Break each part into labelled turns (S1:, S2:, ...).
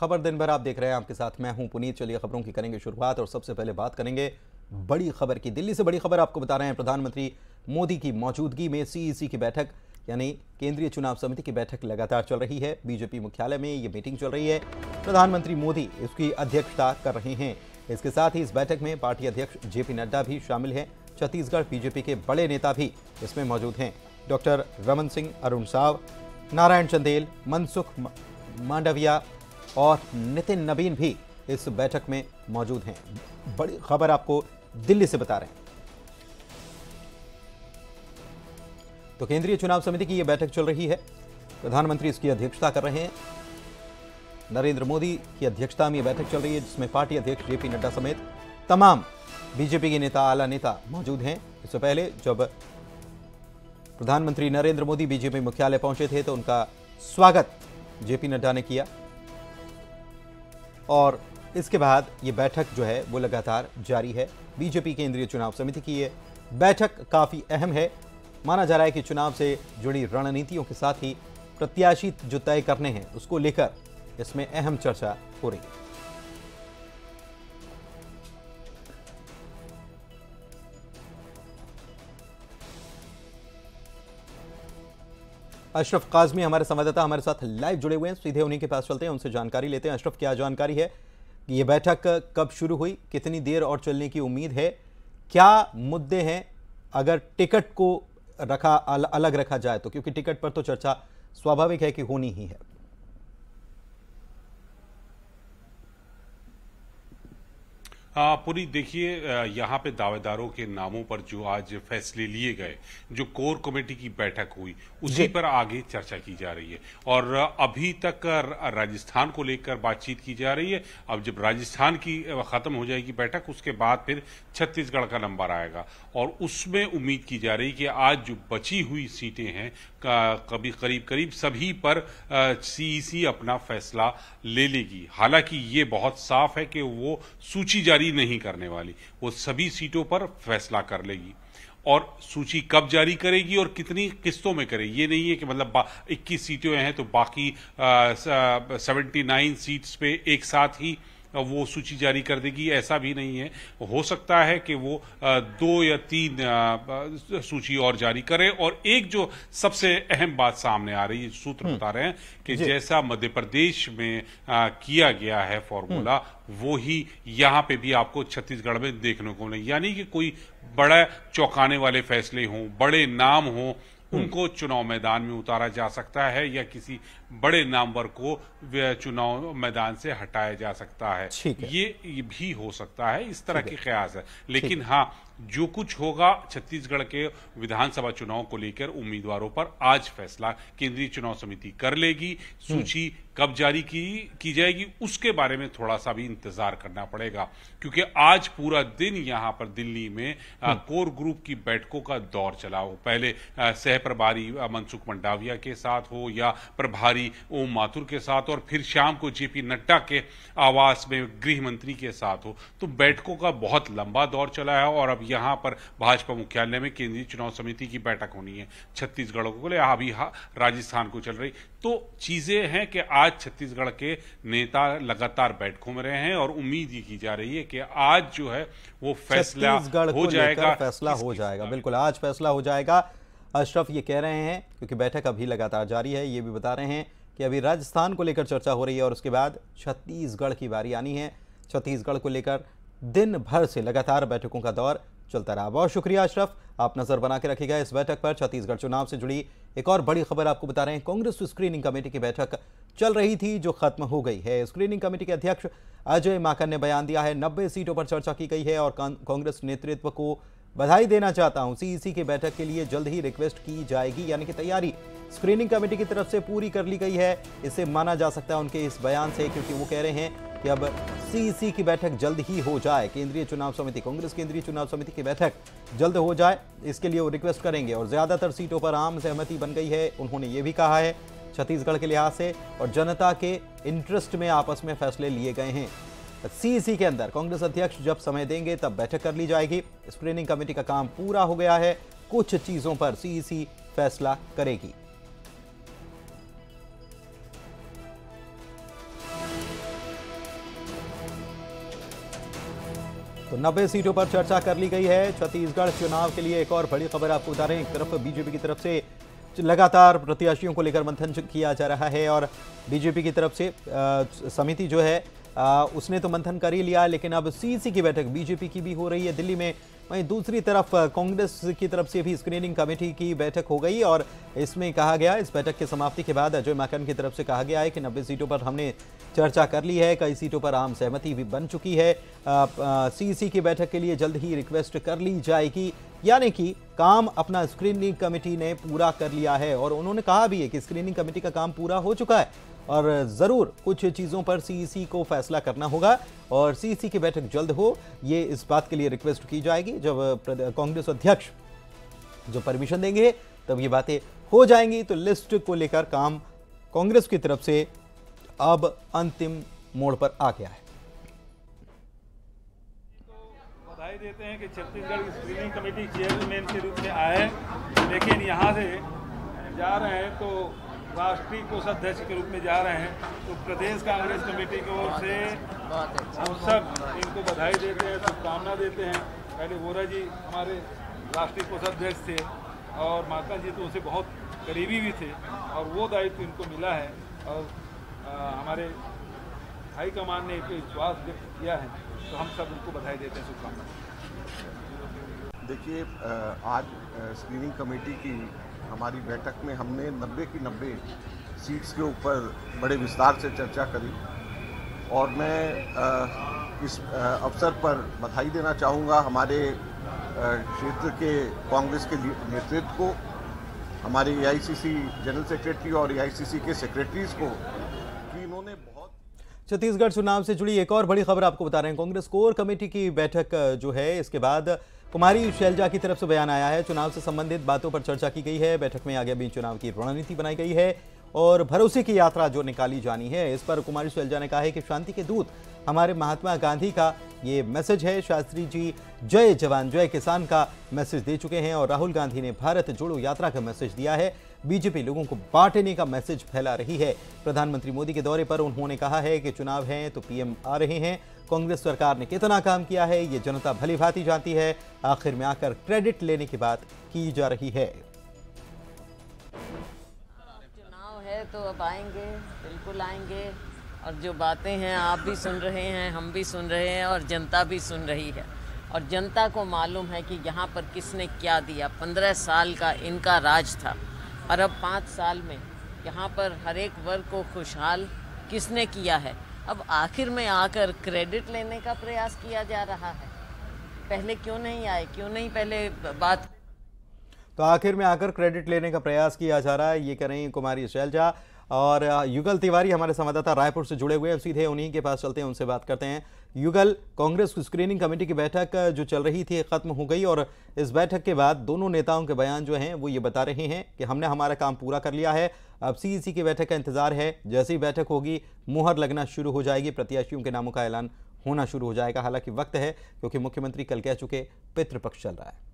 S1: खबर दिन भर आप देख रहे हैं, आपके साथ मैं हूं पुनीत। चलिए खबरों की करेंगे शुरुआत और सबसे पहले बात करेंगे बड़ी खबर की। दिल्ली से बड़ी खबर आपको बता रहे हैं। प्रधानमंत्री मोदी की मौजूदगी में सीईसी की बैठक यानी केंद्रीय चुनाव समिति की बैठक लगातार चल रही है। बीजेपी मुख्यालय में ये मीटिंग चल रही है। प्रधानमंत्री मोदी इसकी अध्यक्षता कर रहे हैं। इसके साथ ही इस बैठक में पार्टी अध्यक्ष जेपी नड्डा भी शामिल हैं। छत्तीसगढ़ बीजेपी के बड़े नेता भी इसमें मौजूद हैं। डॉक्टर रमन सिंह, अरुण साव, नारायण चंदेल, मनसुख मांडविया और नितिन नवीन भी इस बैठक में मौजूद हैं। बड़ी खबर आपको दिल्ली से बता रहे हैं। तो केंद्रीय चुनाव समिति की यह बैठक चल रही है। प्रधानमंत्री इसकी अध्यक्षता कर रहे हैं। नरेंद्र मोदी की अध्यक्षता में यह बैठक चल रही है, जिसमें पार्टी अध्यक्ष जेपी नड्डा समेत तमाम बीजेपी के नेता, आला नेता मौजूद हैं। इससे पहले जब प्रधानमंत्री नरेंद्र मोदी बीजेपी मुख्यालय पहुंचे थे तो उनका स्वागत जेपी नड्डा ने किया और इसके बाद ये बैठक जो है वो लगातार जारी है। बीजेपी केंद्रीय चुनाव समिति की ये बैठक काफी अहम है। माना जा रहा है कि चुनाव से जुड़ी रणनीतियों के साथ ही प्रत्याशी जो तय करने हैं उसको लेकर इसमें अहम चर्चा हो रही है। अशरफ काजमी हमारे संवाददाता हमारे साथ लाइव जुड़े हुए हैं। सीधे उन्हीं के पास चलते हैं, उनसे जानकारी लेते हैं। अशरफ, क्या जानकारी है कि ये बैठक कब शुरू हुई, कितनी देर और चलने की उम्मीद है, क्या मुद्दे हैं अगर टिकट को अलग रखा जाए तो? क्योंकि टिकट पर तो चर्चा स्वाभाविक है कि होनी ही है।
S2: पूरी देखिए, यहाँ पे दावेदारों के नामों पर जो आज फैसले लिए गए, जो कोर कमेटी की बैठक हुई, उसी पर आगे चर्चा की जा रही है। और अभी तक राजस्थान को लेकर बातचीत की जा रही है। अब जब राजस्थान की खत्म हो जाएगी बैठक, उसके बाद फिर छत्तीसगढ़ का नंबर आएगा और उसमें उम्मीद की जा रही है कि आज जो बची हुई सीटें हैं कभी करीब सभी पर सीईसी अपना फैसला ले लेगी। हालांकि ये बहुत साफ है कि वो सूची जारी नहीं करने वाली, वो सभी सीटों पर फैसला कर लेगी। और सूची कब जारी करेगी और कितनी किस्तों में करेगी, ये नहीं है कि मतलब 21 सीटें हैं तो बाकी 79 सीट्स पे एक साथ ही वो सूची जारी कर देगी, ऐसा भी नहीं है। हो सकता है कि वो 2 या 3 सूची और जारी करे। और एक जो सबसे अहम बात सामने आ रही है, सूत्र बता रहे हैं कि जैसा मध्य प्रदेश में किया गया है फॉर्मूला, वो ही यहाँ पे भी आपको छत्तीसगढ़ में देखने को नहीं। यानी कि कोई बड़ा चौंकाने वाले फैसले हों, बड़े नाम हों, उनको चुनाव मैदान में उतारा जा सकता है या किसी बड़े नामवर को चुनाव मैदान से हटाया जा सकता है। ये भी हो सकता है, इस तरह की कयास है। लेकिन हाँ, जो कुछ होगा छत्तीसगढ़ के विधानसभा चुनाव को लेकर उम्मीदवारों पर आज फैसला केंद्रीय चुनाव समिति कर लेगी। सूची कब जारी की जाएगी उसके बारे में थोड़ा सा भी इंतजार करना पड़ेगा, क्योंकि आज पूरा दिन यहां पर दिल्ली में कोर ग्रुप की बैठकों का दौर चला हो। पहले सह प्रभारी मनसुख मंडाविया के साथ हो या प्रभारी ओम माथुर के साथ, और फिर शाम को जेपी नड्डा के आवास में गृह मंत्री के साथ हो। तो बैठकों का बहुत लंबा दौर चला है और अब यहां पर भाजपा मुख्यालय में केंद्रीय चुनाव समिति की बैठक होनी है छत्तीसगढ़ को ले, अभी राजस्थान को चल रही। तो चीजें हैं कि आज छत्तीसगढ़ के नेता लगातार बैठकों में रहे हैं और उम्मीद ये की जा रही है कि आज जो है वो फैसला हो जाएगा।
S1: बिल्कुल, आज फैसला हो जाएगा। अशरफ ये कह रहे हैं, क्योंकि बैठक अभी लगातार जारी है, ये भी बता रहे हैं कि अभी राजस्थान को लेकर चर्चा हो रही है और उसके बाद छत्तीसगढ़ की बारी आनी है। छत्तीसगढ़ को लेकर दिन भर से लगातार बैठकों का दौर चलता रहा। बहुत शुक्रिया अशरफ, आप नजर बना के रखिएगा इस बैठक पर। छत्तीसगढ़ चुनाव से जुड़ी एक और बड़ी खबर आपको बता रहे हैं। कांग्रेस स्क्रीनिंग कमेटी की बैठक चल रही थी जो खत्म हो गई है। स्क्रीनिंग कमेटी के अध्यक्ष अजय माकन ने बयान दिया है, 90 सीटों पर चर्चा की गई है और कांग्रेस नेतृत्व को बधाई देना चाहता हूं। सीईसी की बैठक के लिए जल्द ही रिक्वेस्ट की जाएगी, यानी कि तैयारी स्क्रीनिंग कमेटी की तरफ से पूरी कर ली गई है। इसे माना जा सकता है उनके इस बयान से, क्योंकि वो कह रहे हैं कि अब सीईसी की बैठक जल्द ही हो जाए। केंद्रीय चुनाव समिति, कांग्रेस केंद्रीय चुनाव समिति की बैठक जल्द हो जाए, इसके लिए वो रिक्वेस्ट करेंगे। और ज्यादातर सीटों पर आम सहमति बन गई है, उन्होंने ये भी कहा है। छत्तीसगढ़ के लिहाज से और जनता के इंटरेस्ट में आपस में फैसले लिए गए हैं। सीईसी के अंदर कांग्रेस अध्यक्ष जब समय देंगे तब बैठक कर ली जाएगी। स्क्रीनिंग कमेटी का काम पूरा हो गया है, कुछ चीजों पर सीईसी फैसला करेगी। तो 90 सीटों पर चर्चा कर ली गई है। छत्तीसगढ़ चुनाव के लिए एक और बड़ी खबर आपको बता रहे हैं। एक तरफ बीजेपी की तरफ से लगातार प्रत्याशियों को लेकर मंथन किया जा रहा है और बीजेपी की तरफ से समिति जो है उसने तो मंथन कर ही लिया, लेकिन अब सीईसी की बैठक बीजेपी की भी हो रही है दिल्ली में। वहीं दूसरी तरफ कांग्रेस की तरफ से भी स्क्रीनिंग कमेटी की बैठक हो गई और इसमें कहा गया, इस बैठक की समाप्ति के बाद अजय माकन की तरफ से कहा गया है कि 90 सीटों पर हमने चर्चा कर ली है, कई सीटों पर आम सहमति भी बन चुकी है। सीईसी की बैठक के लिए जल्द ही रिक्वेस्ट कर ली जाएगी, यानी कि काम अपना स्क्रीनिंग कमेटी ने पूरा कर लिया है। और उन्होंने कहा भी है कि स्क्रीनिंग कमेटी का काम पूरा हो चुका है और जरूर कुछ चीजों पर सीईसी को फैसला करना होगा और सीईसी की बैठक जल्द हो, ये इस बात के लिए रिक्वेस्ट की जाएगी। जब कांग्रेस अध्यक्ष जो परमिशन देंगे तब ये बातें हो जाएंगी। तो लिस्ट को लेकर काम कांग्रेस की तरफ से अब अंतिम मोड़ पर आ गया है।
S3: बधाई देते हैं कि छत्तीसगढ़ स्क्रीनिंग कमेटी चेयरमैन के रूप में आए, लेकिन यहाँ से जा रहे हैं तो राष्ट्रीय कोषाध्यक्ष के रूप में जा रहे हैं। तो प्रदेश कांग्रेस कमेटी की ओर से हम सब इनको बधाई देते हैं, शुभकामना देते हैं। पहले वोरा जी हमारे राष्ट्रीय कोषाध्यक्ष थे और माता जी तो उनसे बहुत करीबी भी थे और वो दायित्व इनको मिला है और हमारे हाईकमान ने एक विश्वास व्यक्त किया है, तो हम सब उनको बधाई देते हैं, शुभकामना।
S4: देखिए, आज स्क्रीनिंग कमेटी की हमारी बैठक में हमने 90 की 90 सीट्स के ऊपर बड़े विस्तार से चर्चा करी और मैं इस अवसर पर बधाई देना चाहूँगा हमारे क्षेत्र के कांग्रेस के नेतृत्व को, हमारे एआईसीसी जनरल सेक्रेटरी और एआईसीसी के सेक्रेटरीज को कि इन्होंने बहुत।
S1: छत्तीसगढ़ चुनाव से जुड़ी एक और बड़ी खबर आपको बता रहे हैं। कांग्रेस कोर कमेटी की बैठक जो है, इसके बाद कुमारी शैलजा की तरफ से बयान आया है। चुनाव से संबंधित बातों पर चर्चा की गई है। बैठक में आगे भी चुनाव की रणनीति बनाई गई है और भरोसे की यात्रा जो निकाली जानी है, इस पर कुमारी शैलजा ने कहा है कि शांति के दूत हमारे महात्मा गांधी का ये मैसेज है। शास्त्री जी जय जवान जय किसान का मैसेज दे चुके हैं और राहुल गांधी ने भारत जोड़ो यात्रा का मैसेज दिया है। बीजेपी लोगों को बांटने का मैसेज फैला रही है। प्रधानमंत्री मोदी के दौरे पर उन्होंने कहा है कि चुनाव है तो पीएम आ रहे हैं। कांग्रेस सरकार ने कितना काम किया है ये जनता भली भांति जानती है। आखिर में आकर क्रेडिट लेने की बात की जा रही है।
S5: चुनाव है तो अब आएंगे, बिल्कुल आएंगे और जो बातें हैं आप भी सुन रहे हैं, हम भी सुन रहे हैं और जनता भी सुन रही है। और जनता को मालूम है कि यहाँ पर किसने क्या दिया। 15 साल का इनका राज था और अब 5 साल में यहाँ पर हर एक वर्ग को खुशहाल किसने किया है। अब आखिर में आकर क्रेडिट लेने का प्रयास किया जा रहा है। पहले क्यों नहीं आए, क्यों नहीं पहले बात।
S1: तो आखिर में आकर क्रेडिट लेने का प्रयास किया जा रहा है, ये कह रही हैं कुमारी शैलजा। और युगल तिवारी हमारे संवाददाता रायपुर से जुड़े हुए हैं, सीधे उन्हीं के पास चलते हैं, उनसे बात करते हैं। युगल, कांग्रेस स्क्रीनिंग कमेटी की बैठक जो चल रही थी खत्म हो गई और इस बैठक के बाद दोनों नेताओं के बयान जो हैं वो ये बता रहे हैं कि हमने हमारा काम पूरा कर लिया है। अब सीईसी की बैठक का इंतजार है। जैसी बैठक होगी मुहर लगना शुरू हो जाएगी, प्रत्याशियों के नामों का ऐलान होना शुरू हो जाएगा। हालांकि वक्त है क्योंकि मुख्यमंत्री कल कह चुके पितृपक्ष चल रहा है।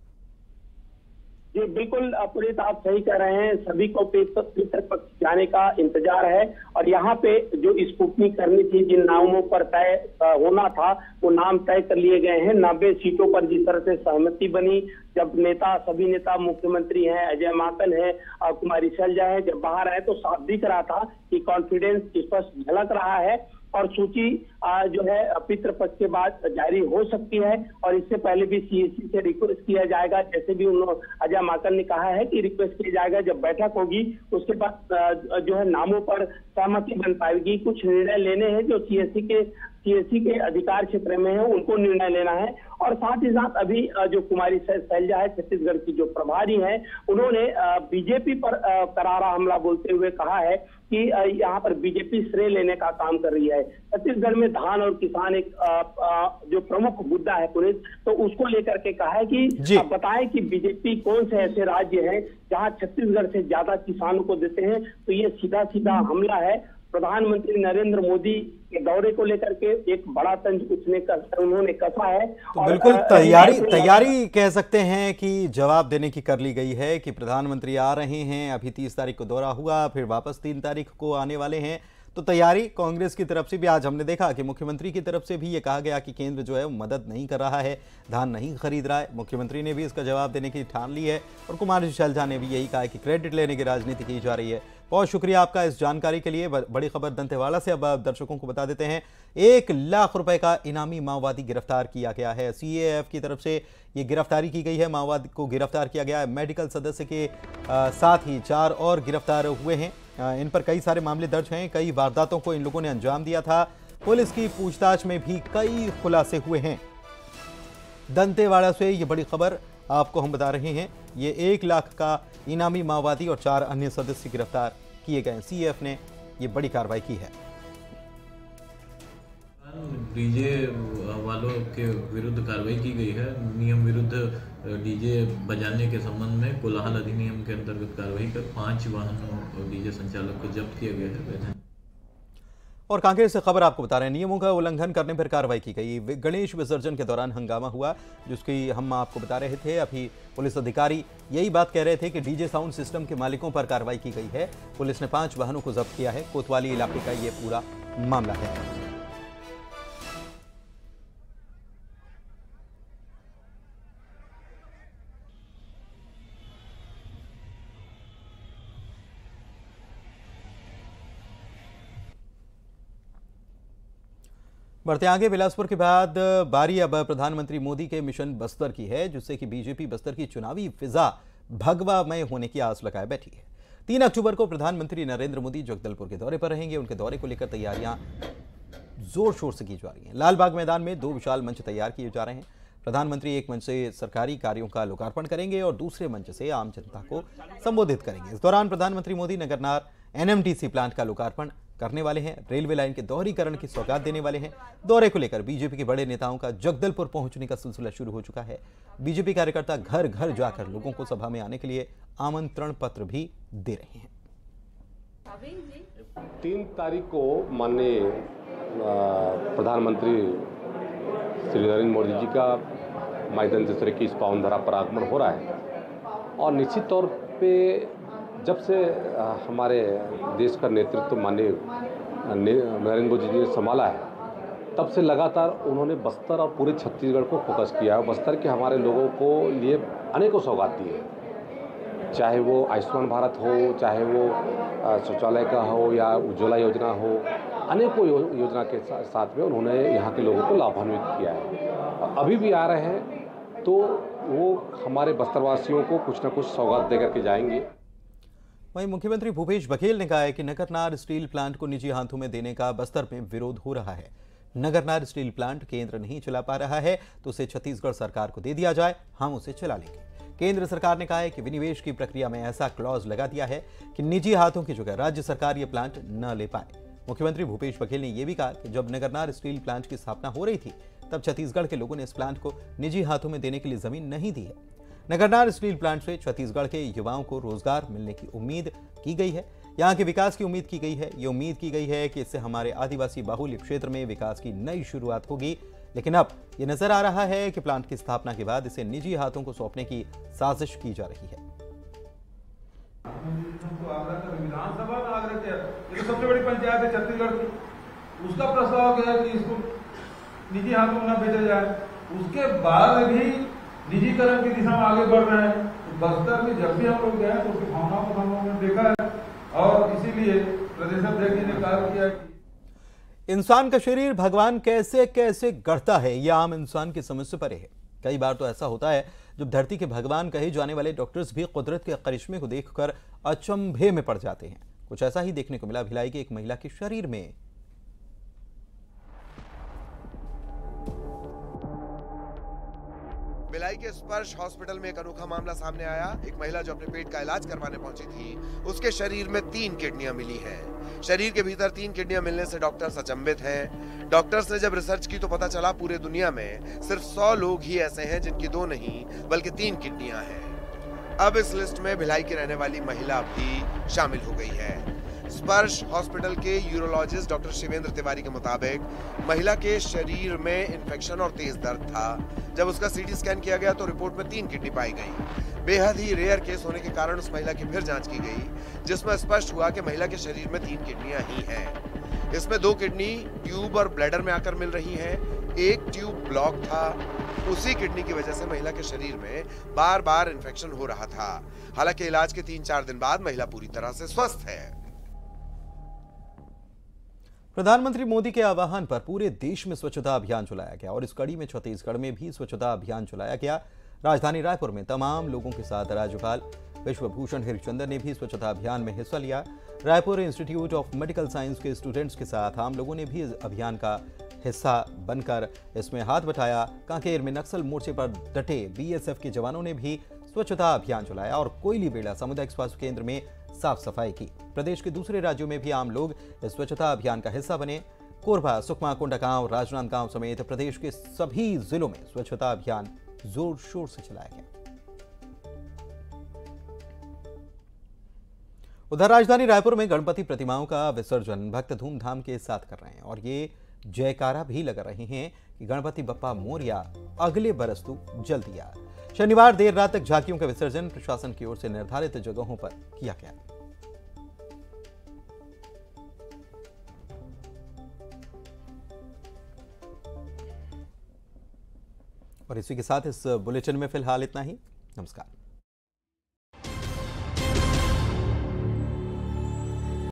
S6: जी बिल्कुल पुनीत, आप सही कह रहे हैं। सभी को पितृपक्ष जाने का इंतजार है और यहाँ पे जो स्क्रूटनी करनी थी, जिन नामों पर तय होना था वो नाम तय कर लिए गए हैं। 90 सीटों पर जिस तरह से सहमति बनी, जब सभी नेता मुख्यमंत्री हैं, अजय माकन है, कुमारी शैलजा है, जब बाहर आए तो साफ दिख रहा था कि कॉन्फिडेंस स्पष्ट झलक रहा है और सूची जो है पितृपक्ष के बाद जारी हो सकती है और इससे पहले भी सीईसी से रिक्वेस्ट किया जाएगा। जैसे भी अजय माकन ने कहा है कि रिक्वेस्ट किया जाएगा, जब बैठक होगी उसके बाद जो है नामों पर सहमति बन पाएगी। कुछ निर्णय लेने हैं जो सीएससी के अधिकार क्षेत्र में है, उनको निर्णय लेना है। और साथ ही साथ अभी जो कुमारी शैलजा है, छत्तीसगढ़ की जो प्रभारी हैं, उन्होंने बीजेपी पर करारा हमला बोलते हुए कहा है कि यहाँ पर बीजेपी श्रेय लेने का काम कर रही है। छत्तीसगढ़ में धान और किसान एक जो प्रमुख मुद्दा है पुनीत, तो उसको लेकर के कहा है कि बताएं कि बीजेपी कौन से ऐसे राज्य हैं जहां छत्तीसगढ़ से ज्यादा किसानों को देते हैं। तो ये सीधा सीधा हमला है। प्रधानमंत्री नरेंद्र मोदी के दौरे को लेकर के एक बड़ा तंज उन्होंने कसा है।
S1: तो बिल्कुल तैयारी कह सकते हैं कि जवाब देने की कर ली गई है कि प्रधानमंत्री आ रहे हैं। अभी 30 तारीख को दौरा हुआ, फिर वापस 3 तारीख को आने वाले हैं। तो तैयारी कांग्रेस की तरफ से भी आज हमने देखा कि मुख्यमंत्री की तरफ से भी ये कहा गया कि केंद्र जो है वो मदद नहीं कर रहा है, धान नहीं खरीद रहा है। मुख्यमंत्री ने भी इसका जवाब देने की ठान ली है और कुमार शैलजा ने भी यही कहा कि क्रेडिट लेने की राजनीति की जा रही है। बहुत शुक्रिया आपका इस जानकारी के लिए। बड़ी खबर दंतेवाड़ा से अब दर्शकों को बता देते हैं। 1 लाख रुपए का इनामी माओवादी गिरफ्तार किया गया है। सीएएफ की तरफ से ये गिरफ्तारी की गई है। माओवादी को गिरफ्तार किया गया है। मेडिकल सदस्य के साथ ही 4 और गिरफ्तार हुए हैं। इन पर कई सारे मामले दर्ज हैं। कई वारदातों को इन लोगों ने अंजाम दिया था। पुलिस की पूछताछ में भी कई खुलासे हुए हैं। दंतेवाड़ा से ये बड़ी खबर आपको हम बता रहे हैं। ये 1 लाख का इनामी माओवादी और 4 अन्य सदस्य गिरफ्तार किए गए। सीएएफ ने ये बड़ी कार्रवाई की है।
S7: डीजे वालों के विरुद्ध कार्रवाई की गई है। नियम विरुद्ध डीजे बजाने के संबंध में कोलाहल अधिनियम के अंतर्गत कार्रवाई कर 5 वाहनों और डीजे संचालक को जब्त किया गया है।
S1: और कांकेर से खबर आपको बता रहे हैं, नियमों का उल्लंघन करने पर कार्रवाई की गई। गणेश विसर्जन के दौरान हंगामा हुआ, जिसकी हम आपको बता रहे थे। अभी पुलिस अधिकारी यही बात कह रहे थे कि डीजे साउंड सिस्टम के मालिकों पर कार्रवाई की गई है। पुलिस ने 5 वाहनों को जब्त किया है। कोतवाली इलाके का ये पूरा मामला है। बढ़ते आगे, बिलासपुर के बाद बारी अब प्रधानमंत्री मोदी के मिशन बस्तर की है, जिससे कि बीजेपी बस्तर की चुनावी फिजा भगवामय होने की आस लगाए बैठी है। 3 अक्टूबर को प्रधानमंत्री नरेंद्र मोदी जगदलपुर के दौरे पर रहेंगे। उनके दौरे को लेकर तैयारियां जोर शोर से की जा रही हैं। लालबाग मैदान में 2 विशाल मंच तैयार किए जा रहे हैं। प्रधानमंत्री एक मंच से सरकारी कार्यों का लोकार्पण करेंगे और दूसरे मंच से आम जनता को संबोधित करेंगे। इस दौरान प्रधानमंत्री मोदी नगरनार एनएमटीसी प्लांट का लोकार्पण करने वाले हैं। रेलवे लाइन के दोहरीकरण की सौगात देने वाले हैं। दौरे को लेकर बीजेपी के बड़े नेताओं का जगदलपुर पहुंचने का सिलसिला शुरू हो चुका है। बीजेपी कार्यकर्ता घर घर जाकर लोगों को सभा में आने के लिए आमंत्रण पत्र भी दे रहे हैं।
S8: 3 तारीख को माननीय प्रधानमंत्री श्री नरेंद्र मोदी जी का माइदन जसरे की इस पावन धरा पर आगमन हो रहा है और निश्चित तौर पे जब से हमारे देश का नेतृत्व माननीय नरेंद्र मोदी जी ने संभाला है, तब से लगातार उन्होंने बस्तर और पूरे छत्तीसगढ़ को फोकस किया है। बस्तर के हमारे लोगों को लिए अनेकों सौगात दी है, चाहे वो आयुष्मान भारत हो, चाहे वो शौचालय का हो या उज्ज्वला योजना हो। अनेकों योजना के साथ में उन्होंने यहाँ के लोगों को लाभान्वित किया है। अभी भी आ रहे हैं तो वो हमारे बस्तरवासियों को कुछ न कुछ सौगात देकर के जाएंगे।
S1: वहीं मुख्यमंत्री भूपेश बघेल ने कहा है कि नगरनार स्टील प्लांट को निजी हाथों में देने का बस्तर में विरोध हो रहा है। नगरनार स्टील प्लांट केंद्र नहीं चला पा रहा है तो उसे छत्तीसगढ़ सरकार को दे दिया जाए, हम उसे चला लेंगे। केंद्र सरकार ने कहा है कि विनिवेश की प्रक्रिया में ऐसा क्लॉज लगा दिया है कि निजी हाथों की जगह राज्य सरकार यह प्लांट न ले पाए। मुख्यमंत्री भूपेश बघेल ने यह भी कहा कि जब नगरनार स्टील प्लांट की स्थापना हो रही थी, तब छत्तीसगढ़ के लोगों ने इस प्लांट को निजी हाथों में देने के लिए जमीन नहीं दी है। नगरनार स्टील प्लांट से छत्तीसगढ़ के युवाओं को रोजगार मिलने की उम्मीद की गई है। यहाँ के विकास की उम्मीद की गई है। ये उम्मीद की गई है कि इससे हमारे आदिवासी बाहुल्य क्षेत्र में विकास की नई शुरुआत होगी। लेकिन अब ये नजर आ रहा है कि प्लांट की स्थापना के बाद इसे निजी हाथों को सौंपने की साजिश की जा रही है।
S3: विधानसभा में आगरा किया, ये तो सबसे बड़ी पंचायत है छत्तीसगढ़ की, उसका प्रस्ताव किया कि इसको निजी हाथों में न भेजा जाए। उसके बाद भी निजीकरण की दिशा में आगे बढ़ रहे हैं। बस्तर में जब भी हम लोग गए तो उसकी भावनाओं को हम लोगों ने देखा है और इसीलिए प्रदेश अध्यक्ष जी ने कार्य किया कि
S1: इंसान का शरीर भगवान कैसे कैसे गढ़ता है, यह आम इंसान की समझ से परे है। कई बार तो ऐसा होता है जब धरती के भगवान कहे जाने वाले डॉक्टर्स भी कुदरत के करिश्मे को देखकर अचंभे में पड़ जाते हैं। कुछ ऐसा ही देखने को मिला भिलाई की एक महिला के शरीर में।
S9: भिलाई के स्पर्श हॉस्पिटल में एक अनोखा मामला सामने आया। एक महिला जो अपने पेट का इलाज करवाने पहुंची थी, उसके शरीर में 3 किडनियां मिली हैं। शरीर के भीतर 3 किडनियां मिलने से डॉक्टर्स अचंभित हैं। डॉक्टर्स ने जब रिसर्च की तो पता चला पूरे दुनिया में सिर्फ 100 लोग ही ऐसे हैं जिनकी 2 नहीं बल्कि 3 किडनियां हैं। अब इस लिस्ट में भिलाई की रहने वाली महिला भी शामिल हो गई है। स्पर्श हॉस्पिटल के यूरोलॉजिस्ट डॉक्टर शिवेंद्र तिवारी के मुताबिक महिला के शरीर में इन्फेक्शन और तेज दर्द था। जब उसका सीटी स्कैन किया गया तो रिपोर्ट में 3 किडनी पाई गई। बेहद ही रेयर केस होने के कारण उस महिला की फिर जांच की गई, जिसमें स्पष्ट हुआ कि महिला के शरीर में 3 किडनियां ही हैं। इसमें 2 किडनी ट्यूब और ब्लैडर में आकर मिल रही हैं। एक ट्यूब ब्लॉक था, उसी किडनी की वजह से महिला के शरीर में बार बार इन्फेक्शन हो रहा था। हालांकि इलाज के 3-4 दिन बाद महिला पूरी तरह से स्वस्थ है।
S1: प्रधानमंत्री मोदी के आह्वान पर पूरे देश में स्वच्छता अभियान चलाया गया और इस कड़ी में छत्तीसगढ़ में भी स्वच्छता अभियान चलाया गया। राजधानी रायपुर में तमाम लोगों के साथ राज्यपाल विश्वभूषण हरिचंदन ने भी स्वच्छता अभियान में हिस्सा लिया। Raipur institute of medical science के स्टूडेंट्स के साथ आम लोगों ने भी इस अभियान का हिस्सा बनकर इसमें हाथ बटाया। कांकेर में नक्सल मोर्चे पर डटे बीएसएफ के जवानों ने भी स्वच्छता अभियान चलाया और कोयली बेड़ा सामुदायिक स्वास्थ्य केंद्र में साफ सफाई की। प्रदेश के दूसरे राज्यों में भी आम लोग इस स्वच्छता अभियान का हिस्सा बने। कोरबा, सुकमा, कोंडागांव, राजनांदगांव समेत प्रदेश के सभी जिलों में स्वच्छता अभियान जोर शोर से चलाया गया। उधर राजधानी रायपुर में गणपति प्रतिमाओं का विसर्जन भक्त धूमधाम के साथ कर रहे हैं और ये जयकारा भी लगा रहे हैं कि गणपति बप्पा मोरिया, अगले बरस तू जल्दी आ। शनिवार देर रात तक झांकियों का विसर्जन प्रशासन की ओर से निर्धारित जगहों पर किया गया। और इसी के साथ इस बुलेटिन में फिलहाल इतना ही। नमस्कार।